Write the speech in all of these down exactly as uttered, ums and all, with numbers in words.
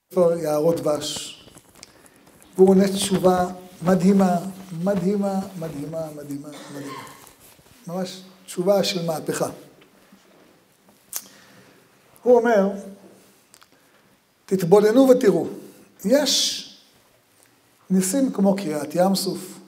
יערות דבש, והוא עונה תשובה מדהימה, מדהימה, מדהימה, מדהימה, מדהימה. ממש תשובה של מהפכה. הוא אומר, תתבוננו ותראו, יש ניסים כמו קריעת ים סוף,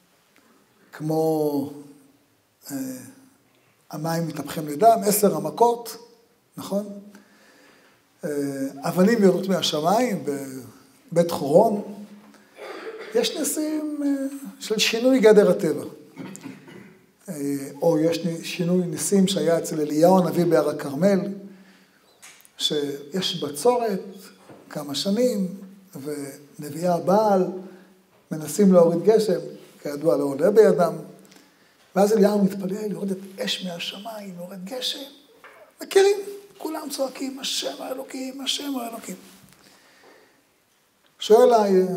כמו אה, המים מתהפכים לדם, עשר המכות, נכון? אה, אבנים יורדות מהשמיים בבית חורון. יש ניסים אה, של שינוי גדר הטבע. אה, או יש שינוי ניסים שהיה אצל אליהו הנביא בהר הכרמל, שיש בצורת כמה שנים, ונביאי הבעל מנסים להוריד גשם, כידוע לא עולה בידם, ואז אליהו מתפלל, יורדת אש מהשמיים, יורד גשם, מכירים, כולם צועקים, השם האלוקים, השם האלוקים. שואל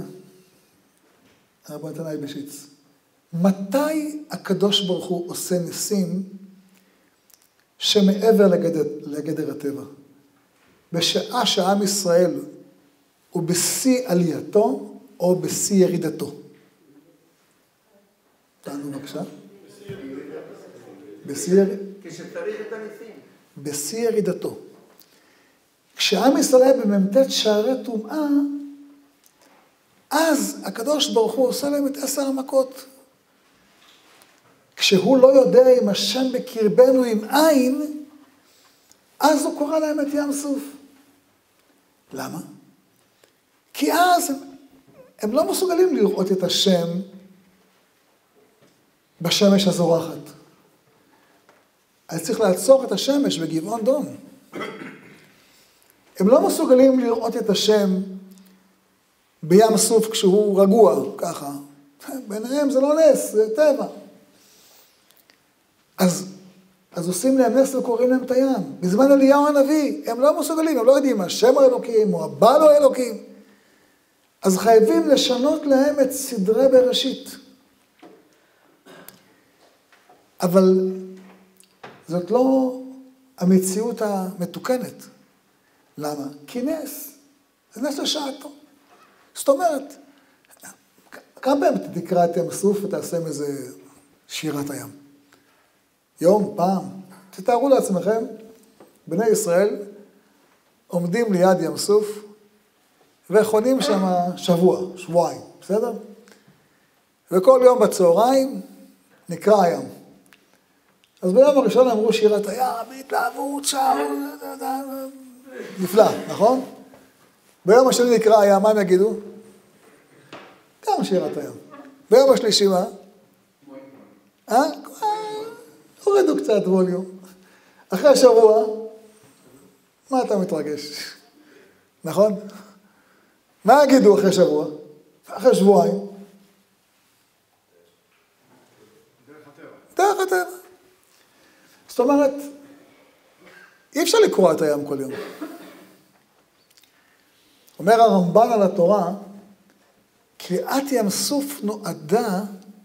הרב נתן אייבשיץ, מתי הקדוש ברוך הוא עושה ניסים שמעבר לגדר, לגדר הטבע? בשעה שעם ישראל הוא בשיא עלייתו או בשיא ירידתו? תענו בבקשה. בשיא ירידתו. כשצריך את הניסים. בשיא ירידתו. כשעם ישראל במ"ט שערי טומאה, אז הקדוש ברוך הוא עושה להם את עשר המכות. כשהוא לא יודע אם השם בקרבנו עם עין, אז הוא קורא להם את ים סוף. למה? כי אז הם, הם לא מסוגלים לראות את השם בשמש הזורחת. אז צריך לעצור את השמש בגבעון דום. הם לא מסוגלים לראות את השם בים סוף כשהוא רגוע, ככה. ביניהם זה לא נס, זה טבע. אז, אז עושים להם נס וקוראים להם את הים. בזמן אליהו הנביא, הם לא מסוגלים, הם לא יודעים מה השם האלוקים או הבעל או האלוקים. אז חייבים לשנות להם את סדרי בראשית. אבל זאת לא המציאות המתוקנת. למה? כי נס. זה נס לשעתו. זאת אומרת, כמה פעמים תקרא את ים סוף ותעשה מזה שירת הים? יום, פעם. תתארו לעצמכם, בני ישראל עומדים ליד ים סוף וחונים שם שבוע, שבועיים, בסדר? וכל יום בצהריים נקרא הים. אז ביום הראשון אמרו שירת הים, בהתלהבות, שרו, נפלא, נכון? ביום השני נקרא הים, מה הם יגידו? גם שירת הים. ביום השלישי מה? אה? הורידו קצת ווליום. אחרי שבוע, מה אתה מתרגש? נכון? מה יגידו אחרי שבוע? אחרי שבועיים? דרך הטבע. דרך הטבע. זאת אומרת, אי אפשר לקרוא את הים כל יום. אומר הרמב"ן על התורה, קריאת ים סוף נועדה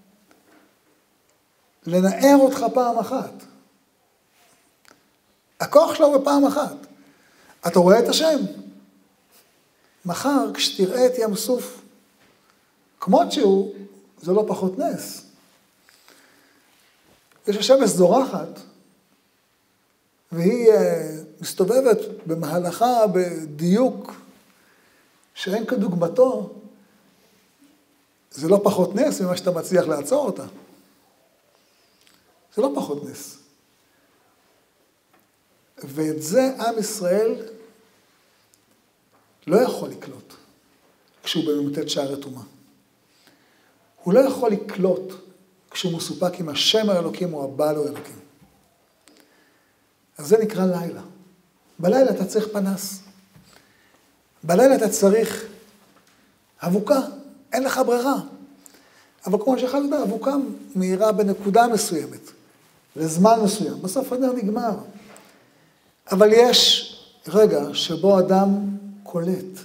לנער אותך פעם אחת. הכוח שלו הוא בפעם אחת. אתה רואה את השם. מחר, כשתראה את ים סוף, כמות שהוא, זה לא פחות נס. יש השמש זורחת, והיא מסתובבת במהלכה בדיוק שאין כדוגמתו, זה לא פחות נס ממה שאתה מצליח לעצור אותה. זה לא פחות נס. ואת זה עם ישראל לא יכול לקלוט כשהוא במ"ט שערי טומאה. הוא לא יכול לקלוט כשהוא מסופק עם השם האלוקים או הבעל או אלוקים. אז זה נקרא לילה. בלילה אתה צריך פנס. בלילה אתה צריך אבוקה, אין לך ברירה. אבל כמו שאחד יודע, אבוקה מהירה בנקודה מסוימת, לזמן מסוים. בסוף הנר נגמר. אבל יש רגע שבו אדם קולט,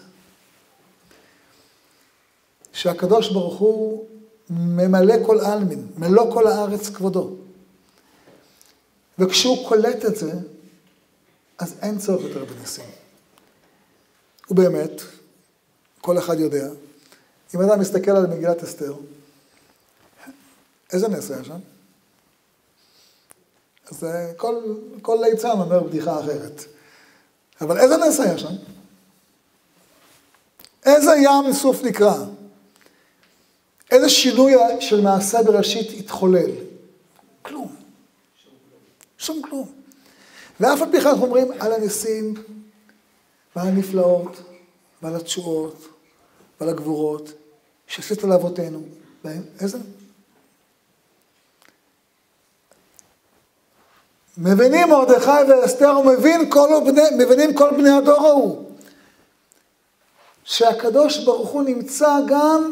שהקדוש ברוך הוא ממלא כל עלמין, מלוא כל הארץ כבודו. וכשהוא קולט את זה, אז אין צורך יותר בניסים. ובאמת, כל אחד יודע. אם אדם מסתכל על מגילת אסתר, איזה נס היה שם? אז כל, כל ליצן אומר בדיחה אחרת. אבל איזה נס היה שם? איזה ים סוף נקרא? איזה שינוי של מעשה בראשית התחולל? כלום. שום כלום. ואף על פי כן אנחנו אומרים על הניסים, ועל הנפלאות, ועל התשועות, ועל הגבורות, שעשית לאבותינו. איזה? מבינים מרדכי ואסתר, ומבין כל בני, מבינים כל בני הדור ההוא, שהקדוש ברוך הוא נמצא גם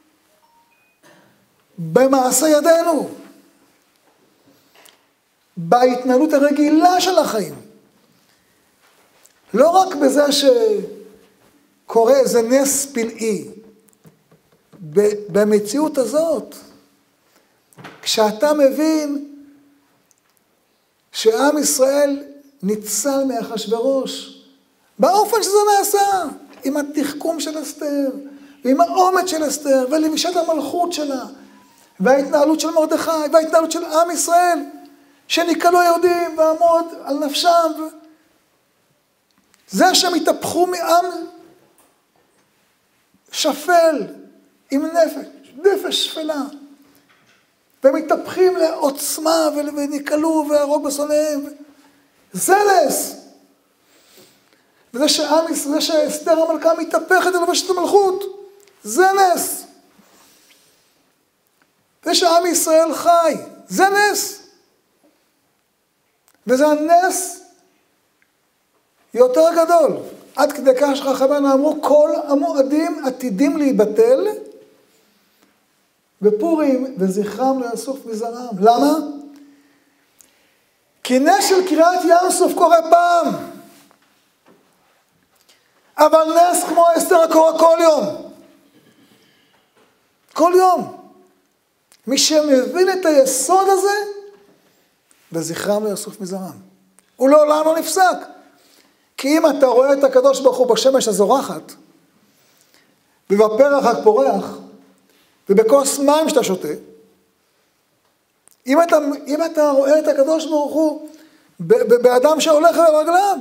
במעשה ידינו, בהתנהלות הרגילה של החיים. לא רק בזה שקורה איזה נס פלאי, במציאות הזאת, כשאתה מבין שעם ישראל ניצל מאחשוורוש, באופן שזה נעשה, עם התחכום של אסתר, ועם האומץ של אסתר, ולבישת המלכות שלה, וההתנהלות של מרדכי, וההתנהלות של עם ישראל, שנקלו יהודים ועמוד על נפשם. זה שהם התהפכו מעם שפל, עם נפש, נפש שפלה, והם מתהפכים לעוצמה ונקלו והרוג בשונאיהם. זה נס. וזה שעם, זה שאסתר המלכה מתהפכת על לבשת המלכות, זה נס. זה שעם ישראל חי, זה נס. וזה הנס יותר גדול. עד כדי כך שחכמינו אמרו, כל המועדים עתידים להיבטל, בפורים וזכרם לא יסוף מזרעם. למה? כי נס של קריאת ים סוף קורה פעם. אבל נס כמו אסתר קורה כל יום. כל יום. מי שמבין את היסוד הזה, וזכרם לא יסוף מזרעם. הוא לעולם לא נפסק. כי אם אתה רואה את הקדוש ברוך הוא בשמש הזורחת, ובפרח הפורח, ובכוס מים שאתה שותה, אם אתה, אם אתה רואה את הקדוש ברוך הוא באדם שהולך לרגליו,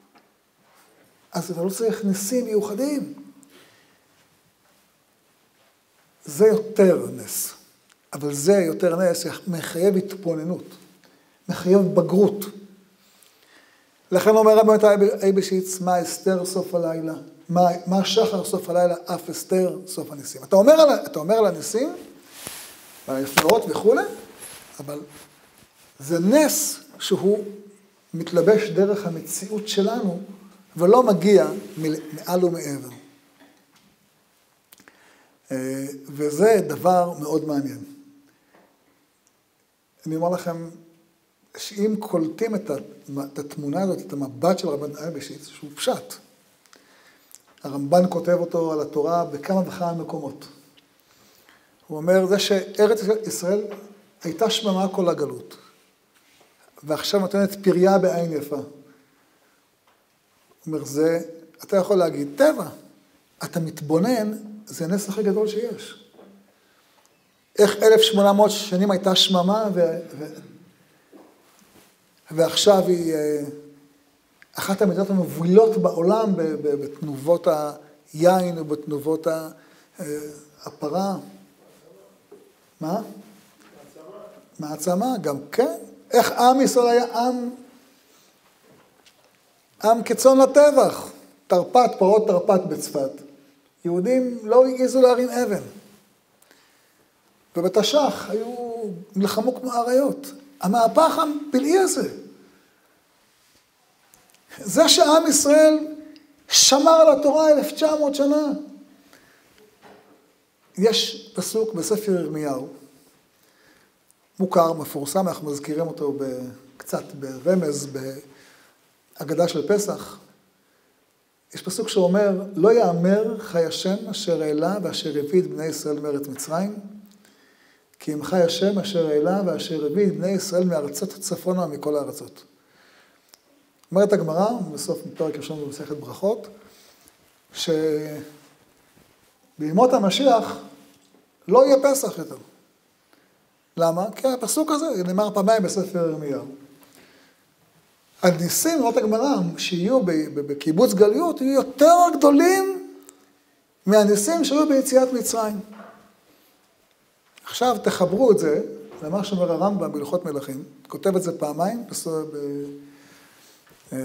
אז אתה לא צריך ניסים מיוחדים. זה יותר נס. אבל זה יותר נס, מחייב התבוננות, מחייב בגרות. לכן אומר רבי אייבשיץ, מה אסתר סוף הלילה? מה, מה שחר סוף הלילה? אף אסתר סוף הניסים. אתה אומר על, אתה אומר על הניסים, והנפלאות וכו', אבל זה נס שהוא מתלבש דרך המציאות שלנו, ולא מגיע מעל ומעבר. וזה דבר מאוד מעניין. אני אומר לכם, שאם קולטים את התמונה הזאת, את המבט של רבן אייבשיץ, שהוא פשט, הרמב"ן כותב אותו על התורה בכמה וכמה מקומות. הוא אומר, זה שארץ ישראל הייתה שממה כל הגלות, ועכשיו נותנת פריה בעין יפה. הוא אומר, זה, אתה יכול להגיד, טבע, אתה מתבונן, זה הנס הכי גדול שיש. איך אלף שמונה מאות שנים הייתה שממה, ו... ו... ועכשיו היא אחת המדינות המובילות בעולם בתנובות היין ובתנובות הפרה. מה? מעצמה, גם כן. איך עם ישראל היה עם, עם כצאן לטבח. תרפ"ט, פרות תרפ"ט בצפת. יהודים לא העזו להרים אבן. ובתש"ח היו מלחמו כמו אריות. המהפך הפלאי הזה. זה שעם ישראל שמר על התורה אלף תשע מאות שנה. יש פסוק בספר ירמיהו, מוכר, מפורסם, אנחנו מזכירים אותו קצת ברמז, בהגדה של פסח. יש פסוק שאומר, לא יאמר חי השם אשר העלה ואשר הביא את בני ישראל מארץ מצרים, כי אם חי השם אשר העלה ואשר הביא את בני ישראל מארצות צפונה מכל הארצות. אומרת הגמרא, בסוף פרק ראשון במסכת ברכות, ש... בימות המשיח לא יהיה פסח יותר. למה? כי הפסוק הזה נאמר פעמיים בספר ירמיהו. הניסים, אומרת הגמרא, שיהיו בקיבוץ גלויות, יהיו יותר גדולים מהניסים שהיו ביציאת מצרים. עכשיו תחברו את זה למה שאומר הרמב"ם בהלכות מלכים, כותב את זה פעמיים, ב...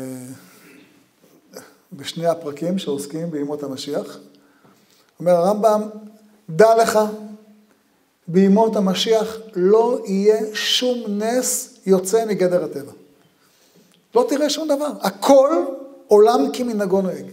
בשני הפרקים שעוסקים בימות המשיח. אומר הרמב"ם, דע לך, בימות המשיח לא יהיה שום נס יוצא מגדר הטבע. לא תראה שום דבר. הכל עולם כמנהגו נוהג.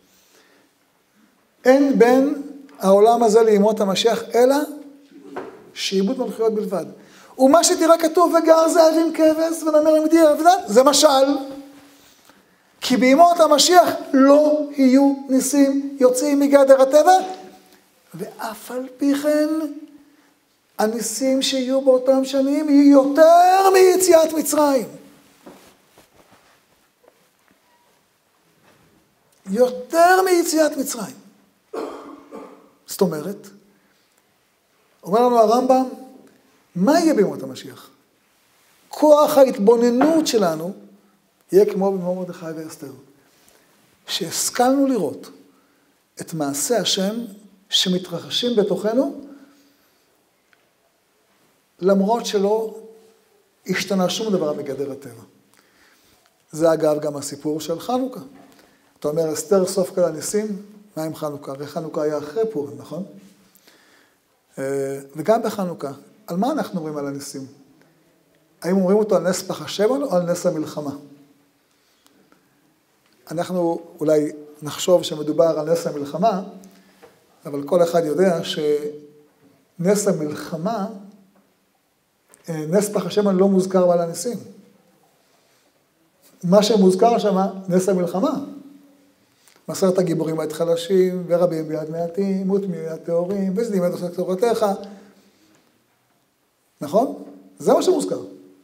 אין בין העולם הזה לימות המשיח, אלא שעיבוד מלכויות בלבד. ומה שתראה כתוב, וגר זאבים כבש ונמר עם דיר, זה משל. כי בימות המשיח לא יהיו ניסים יוצאים מגדר הטבע, ואף על פי כן, הניסים שיהיו באותם שנים יהיו יותר מיציאת מצרים. יותר מיציאת מצרים. זאת אומרת, אומר לנו הרמב"ם, מה יהיה בימות המשיח? כוח ההתבוננות שלנו יהיה כמו במאור מרדכי ואסתר. שהשכלנו לראות את מעשה השם שמתרחשים בתוכנו, למרות שלא השתנה שום דבר מגדר הטבע. זה אגב גם הסיפור של חנוכה. אתה אומר, אסתר סוף כל הניסים, מה עם חנוכה? הרי חנוכה היה אחרי פורים, נכון? וגם בחנוכה, על מה אנחנו אומרים על הניסים? האם אומרים אותו על נס פח השמן או על נס המלחמה? אנחנו אולי נחשוב שמדובר על נס המלחמה, אבל כל אחד יודע שנס המלחמה, נס פח השמן לא מוזכר בעל הניסים. מה שמוזכר שם, נס המלחמה. מסרת הגיבורים היית חלשים, ורבים ביד מעטים, מות מיד טהורים, וזדים את עושה תורתך. נכון? זה מה שמוזכר.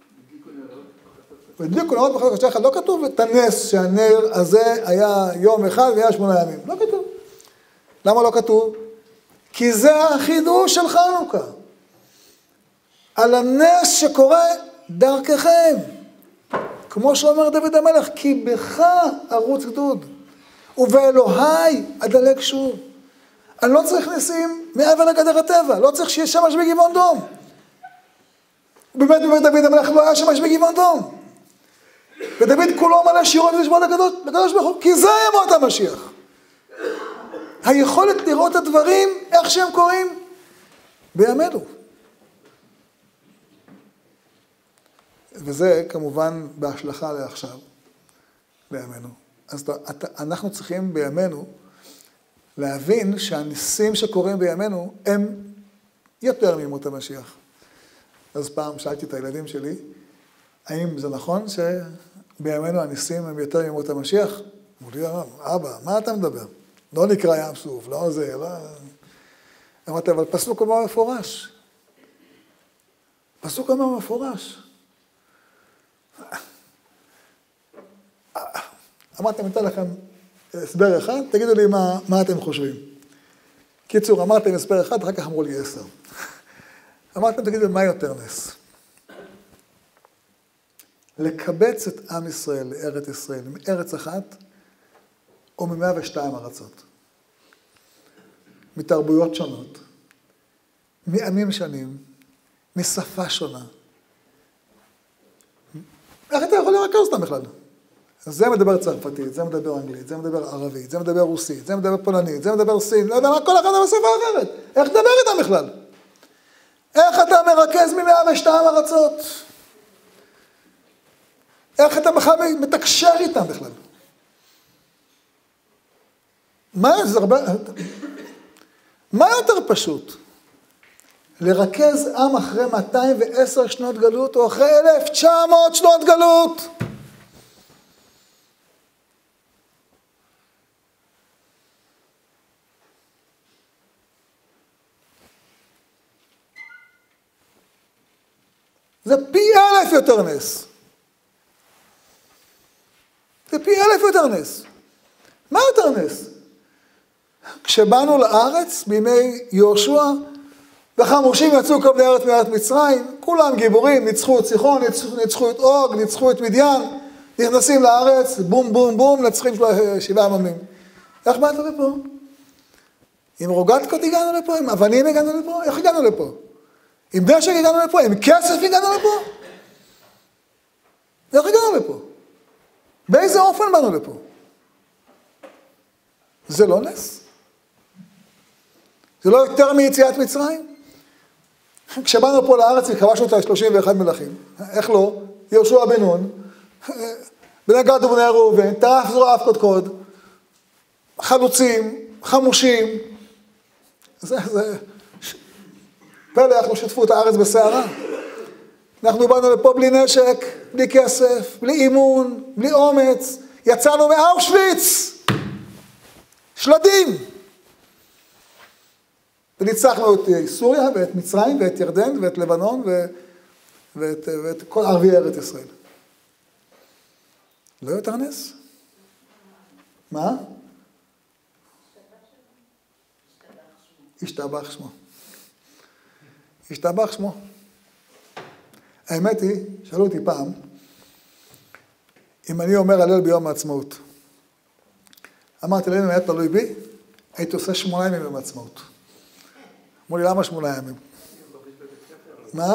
ודליקו נרות בחלק השתיך, לא כתוב את הנס שהנר הזה היה יום אחד והיה שמונה ימים. לא כתוב. למה לא כתוב? כי זה החידוש של חנוכה. על הנס שקורה דרככם. כמו שאומר דוד המלך, כי בך ערוץ גדוד. ובאלוהי אדלג שוב. אני לא צריך ניסים מעבר לגדר הטבע, לא צריך שיהיה שמש בגבעון דום. באמת באמת דוד המלך לא היה שמש בגבעון דום. ודוד כולו מלא שירות ולשמוע לקדוש, לקדוש ברוך הוא, כי זה ימות המשיח. היכולת לראות את הדברים, איך שהם קוראים, בימינו. וזה כמובן בהשלכה לעכשיו, בימינו. אז אנחנו צריכים בימינו להבין שהניסים שקורים בימינו הם יותר מימות המשיח. אז פעם שאלתי את הילדים שלי, האם זה נכון שבימינו הניסים הם יותר מימות המשיח? אמרו לי, אבא, מה אתה מדבר? לא נקרא ים סוף, לא זה, לא... אמרתי, אבל פסוק אומר מפורש. פסוק אומר מפורש. אמרתי, אני אתן לכם הסבר אחד, תגידו לי מה, מה אתם חושבים. קיצור, אמרתם הסבר אחד, אחר כך אמרו לי עשר. אמרתם, תגידו לי, מה יותר נס? לקבץ את עם ישראל לארץ ישראל, מארץ אחת, או ממאה ושתיים ארצות. מתרבויות שונות, מעמים שונים, משפה שונה. איך אתה יכול לרכז אותם בכלל? זה מדבר צרפתית, זה מדבר אנגלית, זה מדבר ערבית, זה מדבר רוסית, זה מדבר פולנית, זה מדבר סין, לא יודע מה, כל אחד מדבר שפה אחרת. איך תדבר איתם בכלל? איך אתה מרכז ממאה ושתיים ארצות? איך אתה בכלל מתקשר איתם בכלל? מה זה הרבה... מה יותר פשוט? לרכז עם אחרי מאתיים ועשר שנות גלות, או אחרי אלף ותשע מאות שנות גלות? זה פי אלף יותר נס. זה פי אלף יותר נס. מה יותר נס? כשבאנו לארץ, בימי יהושע, וחמושים יצאו כל בני ארץ מארץ מצרים, כולם גיבורים, ניצחו את סיחון, ניצחו, ניצחו את אוג, ניצחו את מדיין, נכנסים לארץ, בום בום בום, נצחים שבעה עממים. איך באנו לפה? עם רוגטקות הגענו לפה, עם אבנים הגענו לפה, איך הגענו לפה? עם דשק הגענו לפה, עם כסף הגענו לפה? איך הגענו לפה? באיזה אופן באנו לפה? זה לא נס? זה לא יותר מיציאת מצרים? כשבאנו פה לארץ וכבשנו את ה-שלושים ואחד מלכים, איך לא? יהושע בן נון, בני גד ובני ראובן, טרף זרוע אף קודקוד, חלוצים, חמושים, זה, זה, פלא, אנחנו שתפו את הארץ בסערה. אנחנו באנו לפה בלי נשק, בלי כסף, בלי אימון, בלי אומץ, יצאנו מאושוויץ, שלדים. וניצחנו את סוריה ואת מצרים ואת ירדן ואת לבנון ו... ואת, ואת כל ערביי ארץ ישראל. לא יותר נס? מה? השתבח שמו. השתבח שמו. האמת היא, שאלו אותי פעם, אם אני אומר הלל ביום העצמאות. אמרתי להם, אם היה תלוי בי, הייתי עושה שמונה ימים ביום העצמאות. אמרו לי, למה שמונה ימים? מה?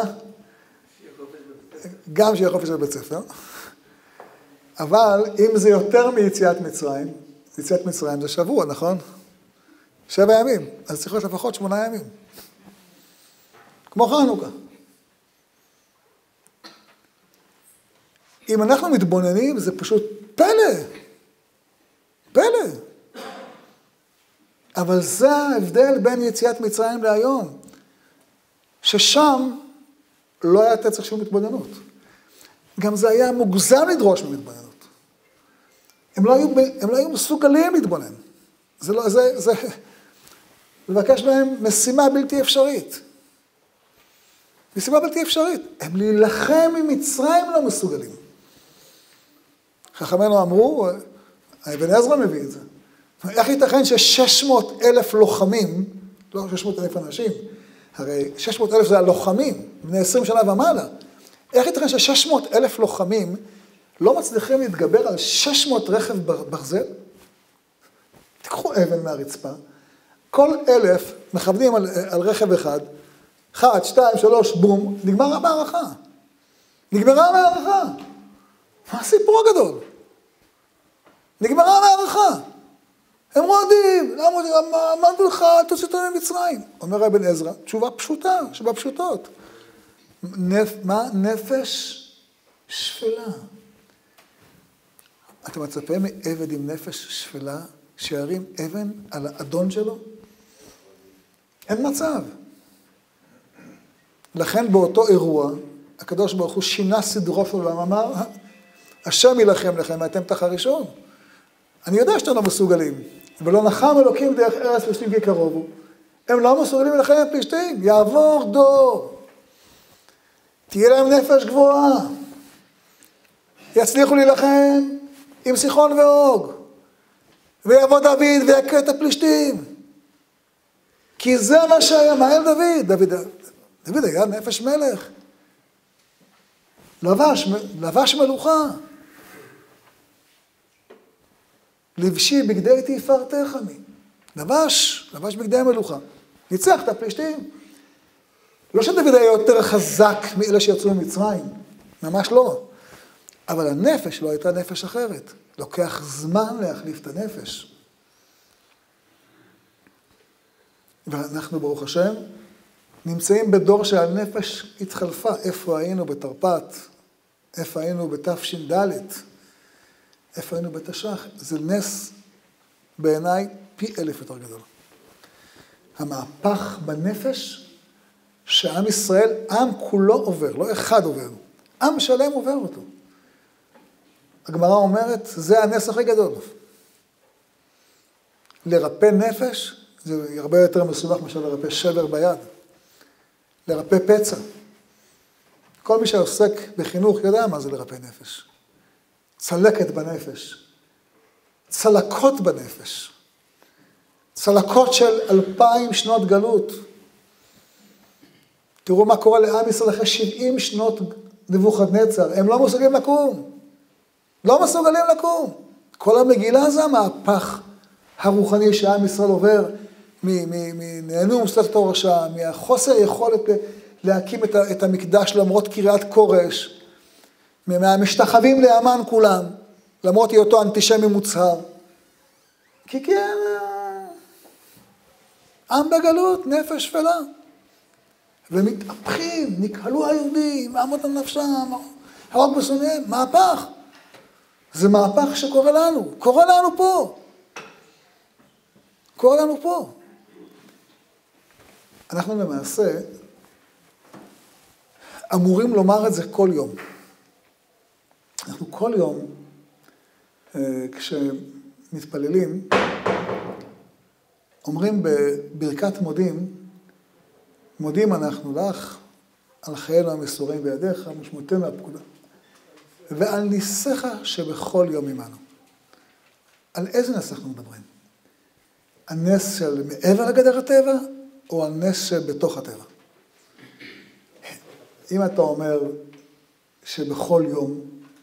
גם שיהיה חופש בבית ספר. אבל אם זה יותר מיציאת מצרים, יציאת מצרים זה שבוע, נכון? שבע ימים. אז צריך להיות לפחות שמונה ימים. כמו חנוכה. אם אנחנו מתבוננים, זה פשוט פלא. פלא. אבל זה ההבדל בין יציאת מצרים להיום. ששם לא היה תצטרך שום מתבוננות. גם זה היה מוגזם לדרוש ממתבוננות. הם לא היו, הם לא היו מסוגלים להתבונן. זה לא, זה, זה, לבקש מהם משימה בלתי אפשרית. משימה בלתי אפשרית. הם להילחם עם מצרים לא מסוגלים. חכמינו אמרו, אבן עזרא מביא את זה. איך ייתכן ש-שש מאות אלף לוחמים, לא שש מאות אלף אנשים, הרי שש מאות אלף זה הלוחמים, בני עשרים שנה ומעלה. איך ייתכן ש-שש מאות אלף לוחמים לא מצליחים להתגבר על שש מאות רכב ברזל? תיקחו אבן מהרצפה, כל אלף מכוונים על, על רכב אחד, אחת, שתיים, שלוש, בום, נגמר המערכה. נגמרה המערכה. מה הסיפור הגדול? נגמרה המערכה. הם רודים, אמרנו לך, תוציא אותנו ממצרים. אומר אבן עזרא, תשובה פשוטה, תשובה פשוטות. נפ, מה? נפש שפלה. אתה מצפה מעבד עם נפש שפלה, שירים אבן על האדון שלו? אין מצב. לכן באותו אירוע, הקדוש ברוך הוא שינה סדרו שלו, ואמר, השם ילחם לכם, ואתם תחרישון. אני יודע שאתם לא מסוגלים, ולא נחם אלוקים דרך ארץ פלישתים כי קרובו. הם לא מסוגלים להילחם עם פלישתים, יעבור דור. תהיה להם נפש גבוהה. יצליחו להילחם עם סיחון ואוג. ויבוא דוד ויקה את הפלישתים. כי זה מה שהיה, מה אל דוד? דוד, דוד היה נפש מלך. לבש, לבש מלוכה. לבשי בגדי תפארתך עמי. לבש, לבש בגדי המלוכה. ניצח את הפלישתים. לא שדוד היה יותר חזק מאלה שיצאו ממצרים. ממש לא. אבל הנפש לא הייתה נפש אחרת. לוקח זמן להחליף את הנפש. ואנחנו, ברוך השם, נמצאים בדור שהנפש התחלפה. איפה היינו בתרפ"ט? איפה היינו בתש"ד? איפה היינו בתש"ח? זה נס בעיניי פי אלף יותר גדול. המהפך בנפש שעם ישראל, עם כולו עובר, לא אחד עובר. עם שלם עובר אותו. הגמרא אומרת, זה הנס הכי גדול. לרפא נפש, זה הרבה יותר מסובך מאשר לרפא שבר ביד. לרפא פצע. כל מי שעוסק בחינוך יודע מה זה לרפא נפש. צלקת בנפש. צלקות בנפש. צלקות של אלפיים שנות גלות. תראו מה קורה לעם ישראל אחרי שבעים שנות נבוכדנצר. הם לא מסוגלים לקום. לא מסוגלים לקום. כל המגילה זה המהפך הרוחני שעם ישראל עובר, מנהנו מוסלת תורשה, מהחוסר יכולת להקים את המקדש למרות קריאת קורש, מהמשתחווים לאמן כולם, למרות היותו אנטישמי מוצהר. כי כן, עם בגלות, נפש שפלה. ומתהפכים, נקהלו היהודים, מעמוד על נפשם, הרוק בשונאיהם, מהפך. זה מהפך שקורה לנו, קורה לנו פה. קורה לנו פה. אנחנו למעשה אמורים לומר את זה כל יום. אנחנו כל יום, כשמתפללים, אומרים בברכת מודים, מודים אנחנו לך, על חיינו המסורים בידיך, משמעותנו הפקודה. ועל ניסיך שבכל יום עמנו. על איזה נס אנחנו מדברים? הנס של מעבר לגדר הטבע, או הנס שבתוך הטבע? אם אתה אומר שבכל יום,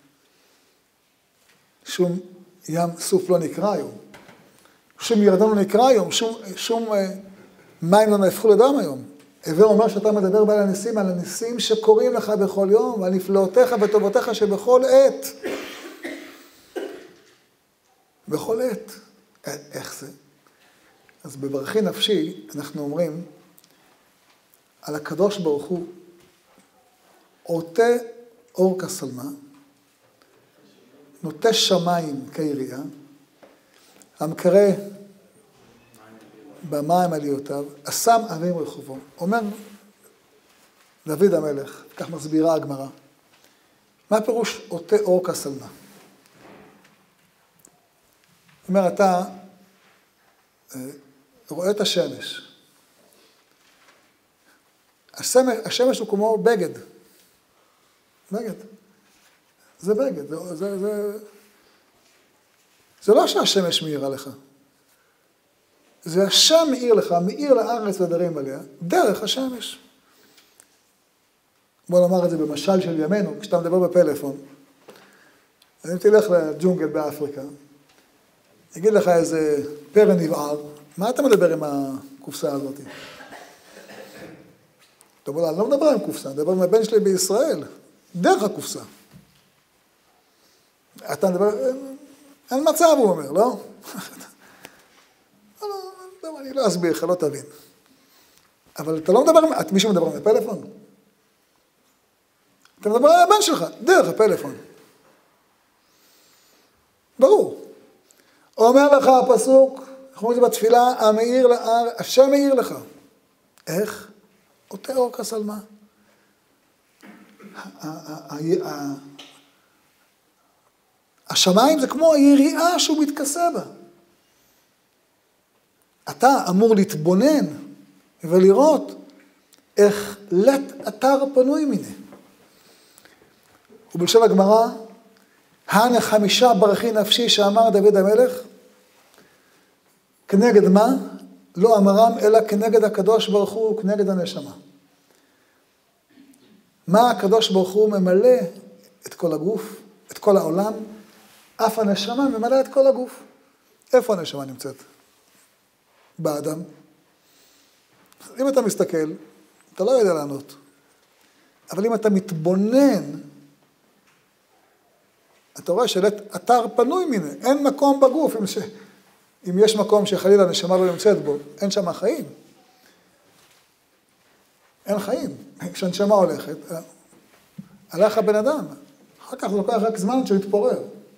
שום ים סוף לא נקרא היום, שום ירדן לא נקרא היום, שום, שום מים לא נהפכו לדם היום. הווה אומר שאתה מדבר בעל הניסים, על הניסים שקוראים לך בכל יום, ועל נפלאותיך וטובותיך שבכל עת. בכל עת. איך זה? אז בברכי נפשי אנחנו אומרים, על הקדוש ברוך הוא, עוטה אור כסלמה, נוטה שמיים כעירייה, המקרא במים עליותיו, אסם אבים רחובו. אומר דוד המלך, כך מסבירה הגמרא, מה פירוש עוטה אור כסלמה? אומר, אתה רואה את השמש. השמש, השמש הוא כמו בגד. בגד. זה בגד. זה, זה, זה, זה לא שהשמש מאירה לך. זה השם מאיר לך, מאיר לארץ ודרים עליה, דרך השמש. בוא נאמר את זה במשל של ימינו, כשאתה מדבר בפלאפון. אם תלך לג'ונגל באפריקה, יגיד לך איזה פרא נבער, מה אתה מדבר עם הקופסה הזאת? אתה אומר, אני לא מדבר עם קופסה, אני מדבר עם הבן שלי בישראל, דרך הקופסה. אתה מדבר, אין מצב, הוא אומר, לא? אני לא אסביר לך, לא תבין. אבל אתה לא מדבר, מישהו מדבר עם הפלאפון? אתה מדבר על הבן שלך, דרך הפלאפון. ברור. אומר לך הפסוק, אנחנו אומרים את זה בתפילה, המאיר לאר, השם מאיר לך. איך? עוטה אור כסלמה. השמיים זה כמו היריעה שהוא מתכסה בה. אתה אמור להתבונן ולראות איך לט אתר פנוי מיני. ובלשון הגמרא, הנה חמישה ברכי נפשי שאמר דוד המלך, כנגד מה? לא אמרם אלא כנגד הקדוש ברוך הוא, כנגד הנשמה. מה הקדוש ברוך הוא ממלא את כל הגוף, את כל העולם, אף הנשמה ממלא את כל הגוף. איפה הנשמה נמצאת? באדם. אם אתה מסתכל, אתה לא יודע לענות. אבל אם אתה מתבונן, אתה רואה שאתר פנוי מיני, אין מקום בגוף, אם, ש... אם יש מקום שחלילה הנשמה לא נמצאת בו, אין שם חיים. אין חיים. כשהנשמה הולכת, הלך הבן אדם. אחר כך זה לוקח רק זמן שהוא יתפורר.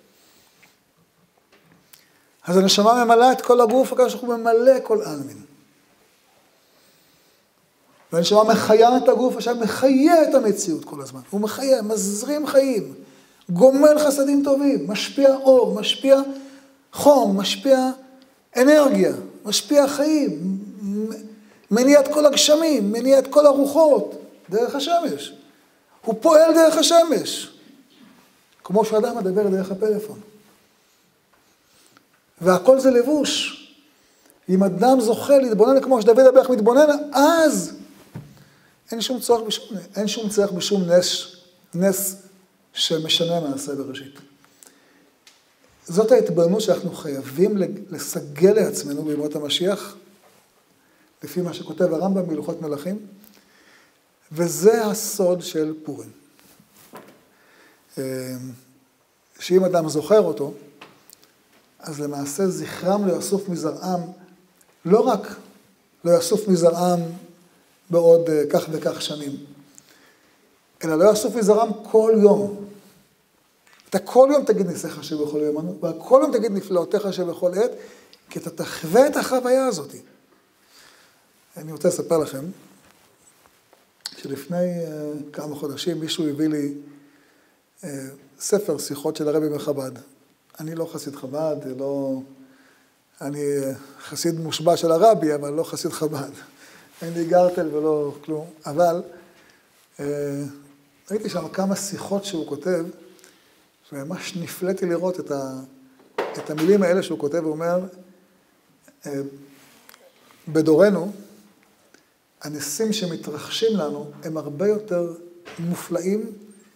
אז הנשמה ממלא את כל הגוף, הקדוש ברוך הוא ממלא כל עלמין. והנשמה מחיה את הגוף, עכשיו מחיה את המציאות כל הזמן. הוא מחיה, מזרים חיים, גומל חסדים טובים, משפיע אור, משפיע חום, משפיע אנרגיה, משפיע חיים, מניע את כל הגשמים, מניע את כל הרוחות, דרך השמש. הוא פועל דרך השמש, כמו שאדם מדבר דרך הפלאפון. והכל זה לבוש. אם אדם זוכה להתבונן כמו שדוד המלך מתבונן, אז אין שום צורך בשום, אין שום צורך בשום נס, נס שמשנה מעשה בראשית. זאת ההתבוננות שאנחנו חייבים לסגל לעצמנו בימות המשיח, לפי מה שכותב הרמב"ם בהלכות מלכים, וזה הסוד של פורים. שאם אדם זוכר אותו, אז למעשה זכרם לא יאסוף מזרעם, לא רק לא יאסוף מזרעם בעוד כך וכך שנים, אלא לא יאסוף מזרעם כל יום. אתה כל יום תגיד ניסיך שבכל יום, וכל יום תגיד נפלאותיך שבכל עת, כי אתה תחווה את החוויה הזאת. אני רוצה לספר לכם, שלפני uh, כמה חודשים מישהו הביא לי uh, ספר שיחות של הרבי מחב"ד. אני לא חסיד חב"ד, לא... אני חסיד מושבע של הרבי, אבל לא חסיד חב"ד. אין לי גרטל ולא כלום. אבל uh, ראיתי שם כמה שיחות שהוא כותב, וממש נפלאתי לראות את, ה, את המילים האלה שהוא כותב, הוא אומר, uh, בדורנו, הניסים שמתרחשים לנו הם הרבה יותר מופלאים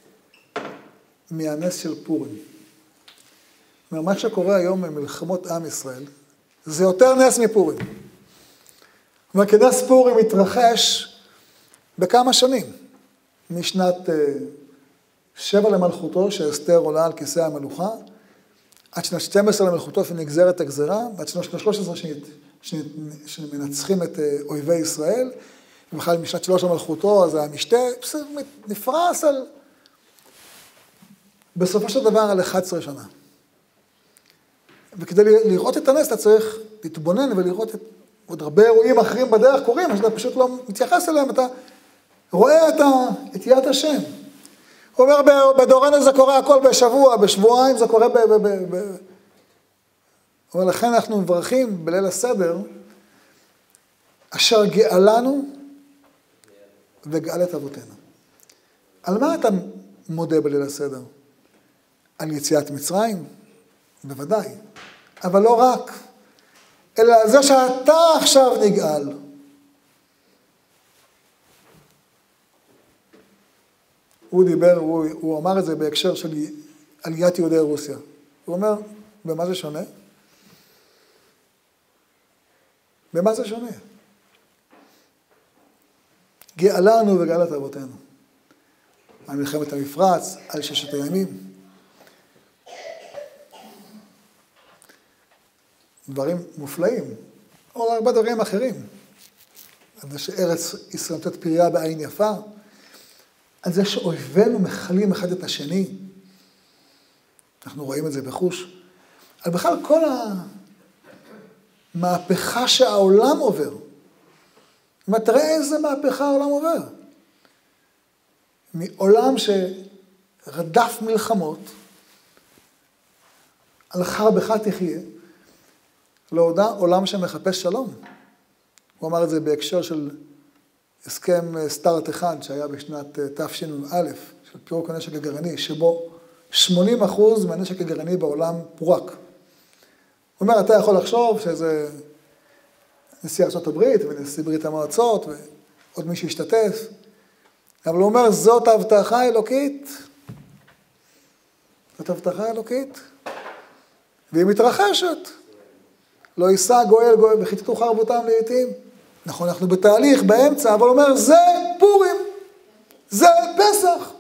מהנס של פורים. מה שקורה היום במלחמות עם ישראל, זה יותר נס מפורים. זאת אומרת, כנס פורים מתרחש בכמה שנים. משנת שבע למלכותו, שאסתר עולה על כיסא המלוכה, עד שנת שתים עשרה למלכותו ונגזרת הגזרה, ועד שנת שלוש עשרה שמנצחים את אויבי ישראל, ובכלל משנת שלוש למלכותו, אז המשתה נפרס על, בסופו של דבר על אחת עשרה שנה. וכדי לראות את הנס, אתה צריך להתבונן ולראות את עוד הרבה אירועים אחרים בדרך קורים, אז אתה פשוט לא מתייחס אליהם, אתה רואה את, ה, את יד השם. הוא אומר, בדורנו זה קורה הכל בשבוע, בשבועיים זה קורה ב... ב, ב, ב... אבל לכן אנחנו מברכים בליל הסדר, אשר גאלנו וגאל את אבותינו. על מה אתה מודה בליל הסדר? על יציאת מצרים? בוודאי. אבל לא רק. אלא על זה שאתה עכשיו נגאל. הוא דיבר, הוא, הוא אמר את זה בהקשר של עליית יהודי רוסיה. הוא אומר, במה זה שונה? במה זה שונה? גאלנו וגאל את אבותינו. על מלחמת המפרץ, על ששת הימים. דברים מופלאים, או הרבה דברים אחרים. על זה שארץ ישראל נותנת פריה בעין יפה, על זה שאויבינו מחלים אחד את השני, אנחנו רואים את זה בחוש, על בכלל כל המהפכה שהעולם עובר. תראה איזה מהפכה העולם עובר. מעולם שרדף מלחמות, על חרבך תחיה, לעודה עולם שמחפש שלום. הוא אמר את זה בהקשר של הסכם סטארט אחד שהיה בשנת תשנ"א, של פירוק הנשק הגרעיני, שבו שמונים אחוז מהנשק הגרעיני בעולם פורק. הוא אומר, אתה יכול לחשוב שזה נשיא ארצות הברית ונשיא ברית המועצות ועוד מי שהשתתף, אבל הוא אומר, זאת הבטחה אלוקית. זאת הבטחה אלוקית. והיא מתרחשת. לא יישא גואל גואל וכיתתו חרבותם לעתים. נכון, אנחנו בתהליך, באמצע, אבל הוא אומר, זה פורים, זה פסח.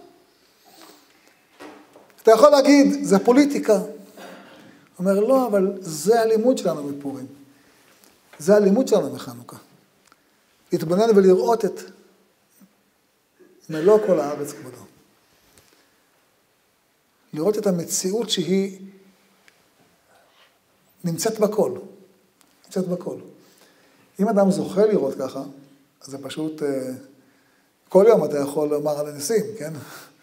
אתה יכול להגיד, זה פוליטיקה. הוא אומר, לא, אבל זה הלימוד שלנו בפורים. זה הלימוד שלנו בחנוכה. להתבונן ולראות את מלוא כל הארץ כבודו. לראות את המציאות שהיא נמצאת בכל. נמצאת בכל. אם אדם זוכה לראות ככה, אז זה פשוט, כל יום אתה יכול לומר על הניסים, כן?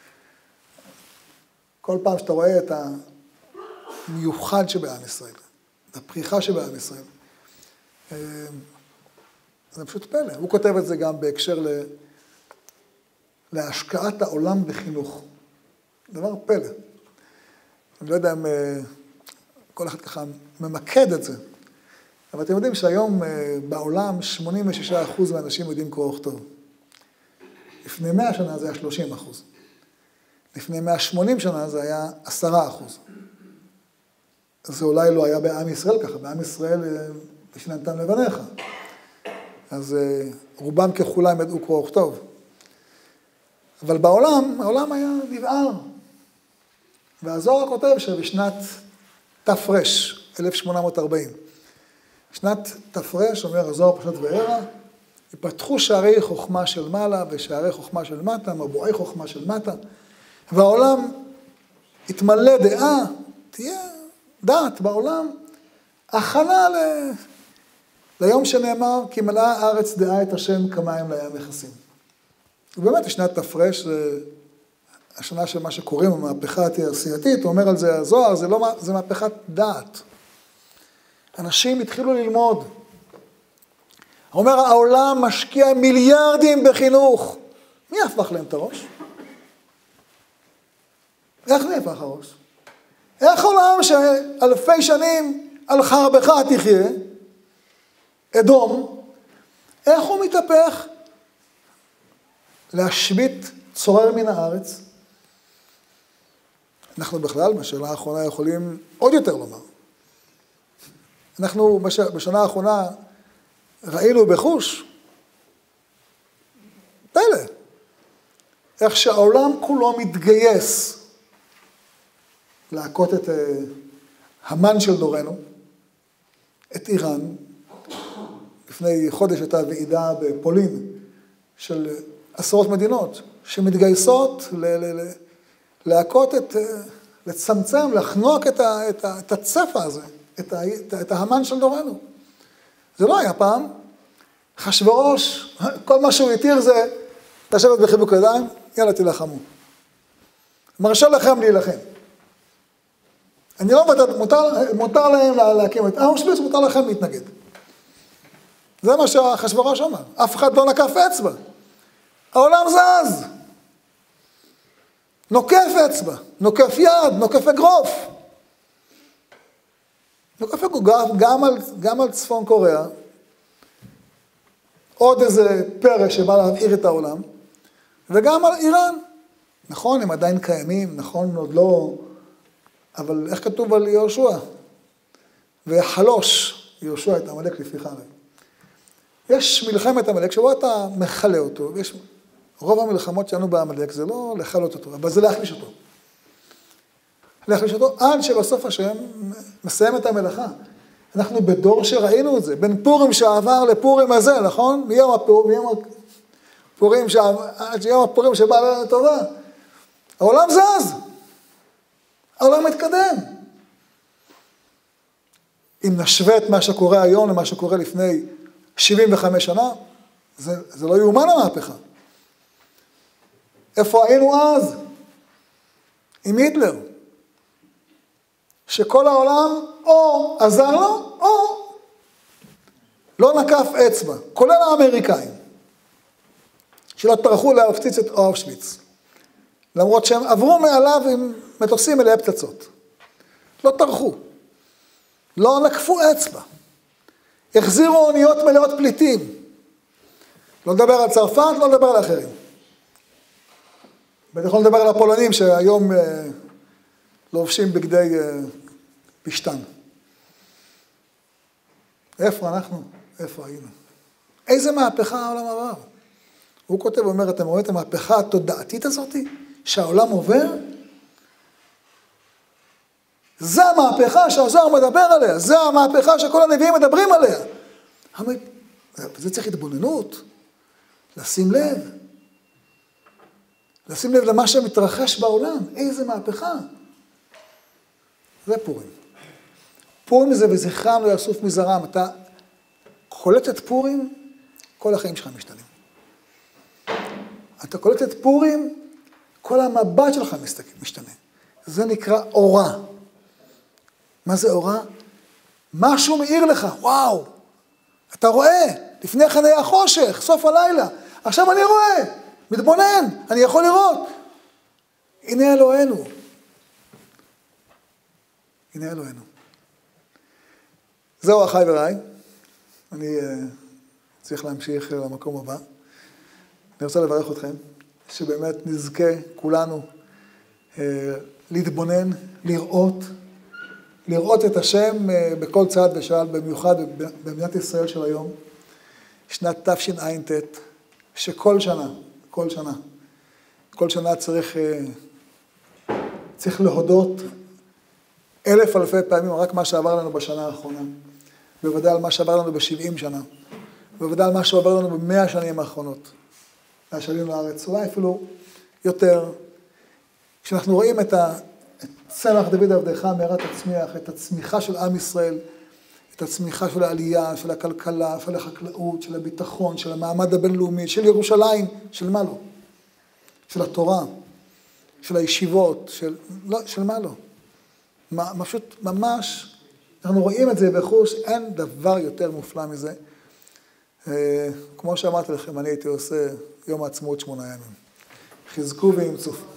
כל פעם שאתה רואה את המיוחד שבעם ישראל, את הפריחה שבעם ישראל, זה פשוט פלא. הוא כותב את זה גם בהקשר ל... להשקעת העולם בחינוך. דבר פלא. אני לא יודע אם כל אחד ככה ממקד את זה. אבל אתם יודעים שהיום בעולם שמונים ושישה אחוז מהאנשים יודעים קרוא וכתוב. לפני מאה שנה זה היה שלושים אחוז. לפני מאה ושמונים שנה זה היה עשרה אחוז. זה אולי לא היה בעם ישראל ככה, בעם ישראל בשנתם לבניך. אז רובם ככולם ידעו קרוא וכתוב. אבל בעולם, העולם היה נבער. והזוהר כותב שבשנת תפרש, אלף שמונה מאות וארבעים, שנת תפרש, אומר הזוהר פשוט וערה, יפתחו שערי חוכמה של מעלה ושערי חוכמה של מטה, מבועי חוכמה של מטה, והעולם יתמלא דעה, תהיה דעת בעולם, הכנה ל... ליום שנאמר, כי מלאה הארץ דעה את השם כמים לים מכסים. ובאמת, שנת תפרש, זה השנה של מה שקוראים המהפכה התעשייתית, הוא אומר על זה הזוהר, זה, לא, זה מהפכת דעת. אנשים התחילו ללמוד. הוא אומר, העולם משקיע מיליארדים בחינוך. מי הפך להם את הראש? איך נהפך הראש? איך עולם שאלפי שנים על חרבך תחיה, אדום, איך הוא מתהפך? להשבית צורר מן הארץ. אנחנו בכלל, בשנה האחרונה יכולים עוד יותר לומר. אנחנו בש... בשנה האחרונה ראינו בחוש, פלא, איך שהעולם כולו מתגייס להכות את המן של דורנו, את איראן. לפני חודש הייתה ועידה בפולין של עשרות מדינות שמתגייסות ל- ל- ל- להכות את, לצמצם, לחנוק את, ה- את, ה- את הצפע הזה, את, ה- את, ה- את ההמן של דורנו. זה לא היה פעם. אחשוורוש, כל מה שהוא התיר זה לשבת בחיבוק ידיים, יאללה תילחמו. מרשה לכם להילחם. אני לא מותר, מותר, מותר להם להקים את אושוויץ, מותר לכם להתנגד. זה מה שאחשוורוש אמר. אף אחד לא נקף אצבע. העולם זז. נוקף אצבע, נוקף יד, נוקף אגרוף. נוקף אגרוף גם על, גם על צפון קוריאה. עוד איזה פרק שבא להבעיר את העולם. וגם על איראן. נכון, הם עדיין קיימים, נכון, עוד לא... אבל איך כתוב על יהושע? ויחלוש יהושע את עמלק לפי חרב. יש מלחמת עמלק שבו אתה מחלה אותו, ויש רוב המלחמות שלנו בעמלק זה לא לחלות אותו, אבל זה להחליש אותו. להחליש אותו עד שבסוף השם מסיים את המלאכה. אנחנו בדור שראינו את זה, בין פורים שעבר לפורים הזה, נכון? מיום הפורים, מיום הפורים שעבר, עד שיום הפורים שבא לנו לטובה. העולם זז. העולם מתקדם. אם נשווה את מה שקורה היום למה שקורה לפני שבעים וחמש שנה, זה, זה לא יאומן המהפכה. איפה היינו אז? עם היטלר. שכל העולם או עזר לו, או לא נקף אצבע, כולל האמריקאים, שלא טרחו להפציץ את אושוויץ. למרות שהם עברו מעליו עם מטוסים מלאי פצצות. לא טרחו. לא נקפו אצבע. החזירו אוניות מלאות פליטים. לא לדבר על צרפת, לא לדבר על אחרים. ואני יכול לדבר על הפולנים שהיום אה, לובשים בגדי אה, פשטן. איפה אנחנו? איפה היינו? איזה מהפכה העולם עבר? הוא כותב ואומר, אתם רואים את המהפכה התודעתית הזאת שהעולם עובר? זה המהפכה שהזוהר מדבר עליה, זה המהפכה שכל הנביאים מדברים עליה. זה צריך התבוננות, לשים לב, לשים לב למה שמתרחש בעולם, איזה מהפכה. זה פורים. פורים זה וזכרם לא יאסוף מזרם, אתה קולט את פורים, כל החיים שלך משתנים. אתה קולט את פורים, כל המבט שלך משתנה. זה נקרא אורה. מה זה אורה? משהו מאיר לך, וואו. אתה רואה, לפני כן היה חושך, סוף הלילה. עכשיו אני רואה, מתבונן, אני יכול לראות. הנה אלוהינו. הנה אלוהינו. זהו אחי ורעי. אני צריך להמשיך למקום הבא. אני רוצה לברך אתכם, שבאמת נזכה כולנו להתבונן, לראות, לראות את השם בכל צעד ושעל, במיוחד במדינת ישראל של היום, שנת תשע"ט, שכל שנה, כל שנה, כל שנה צריך, צריך להודות אלף אלפי פעמים רק מה שעבר לנו בשנה האחרונה, בוודאי על מה שעבר לנו בשבעים שנה, בוודאי על מה שעבר לנו במאה השנים האחרונות, מהשנים לארץ, אולי אפילו יותר. כשאנחנו רואים את צמח דוד עבדך מהרה תצמיח, את הצמיחה של עם ישראל, את הצמיחה של העלייה, של הכלכלה, של החקלאות, של הביטחון, של המעמד הבינלאומי, של ירושלים, של מה לא? של התורה, של הישיבות, של, לא, של מה לא? מה, פשוט ממש, אנחנו רואים את זה בחוש, אין דבר יותר מופלא מזה. כמו שאמרתי לכם, אני הייתי עושה יום העצמאות שמונה ימים. חזקו ואמצו.